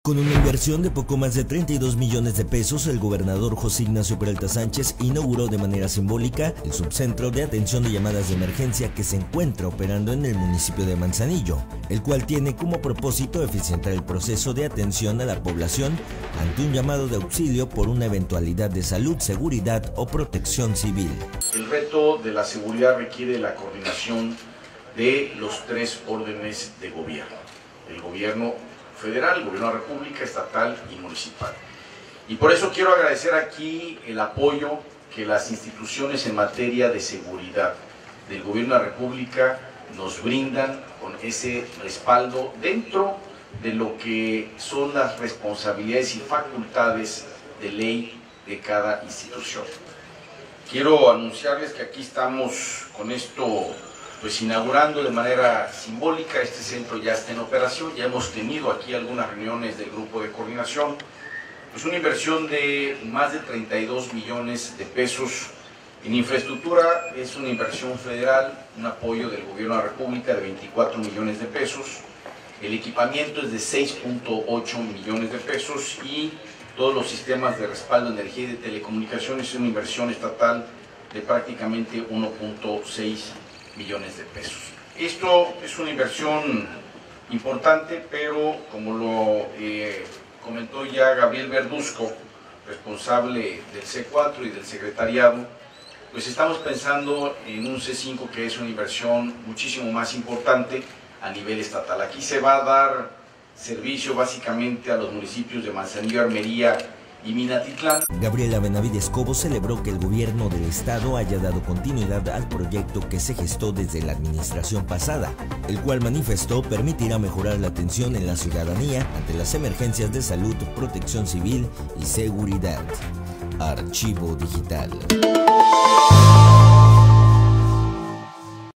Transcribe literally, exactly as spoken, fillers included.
Con una inversión de poco más de treinta y dos millones de pesos, el gobernador José Ignacio Peralta Sánchez inauguró de manera simbólica el subcentro de atención de llamadas de emergencia que se encuentra operando en el municipio de Manzanillo, el cual tiene como propósito eficientar el proceso de atención a la población ante un llamado de auxilio por una eventualidad de salud, seguridad o protección civil. El reto de la seguridad requiere la coordinación de los tres órdenes de gobierno: el gobierno federal, el gobierno de la República, estatal y municipal. Y por eso quiero agradecer aquí el apoyo que las instituciones en materia de seguridad del gobierno de la República nos brindan con ese respaldo dentro de lo que son las responsabilidades y facultades de ley de cada institución. Quiero anunciarles que aquí estamos con esto pues inaugurando de manera simbólica. Este centro ya está en operación, ya hemos tenido aquí algunas reuniones del grupo de coordinación. Pues una inversión de más de treinta y dos millones de pesos en infraestructura, es una inversión federal, un apoyo del gobierno de la República de veinticuatro millones de pesos, el equipamiento es de seis punto ocho millones de pesos y todos los sistemas de respaldo de energía y de telecomunicaciones es una inversión estatal de prácticamente uno punto seis millones de pesos. Esto es una inversión importante, pero como lo eh, comentó ya Gabriel Verduzco, responsable del C cuatro y del secretariado, pues estamos pensando en un C cinco que es una inversión muchísimo más importante a nivel estatal. Aquí se va a dar servicio básicamente a los municipios de Manzanillo, Armería y Minatitlán. Gabriela Benavides Cobo celebró que el gobierno del estado haya dado continuidad al proyecto que se gestó desde la administración pasada, el cual manifestó permitirá mejorar la atención en la ciudadanía ante las emergencias de salud, protección civil y seguridad. Archivo Digital.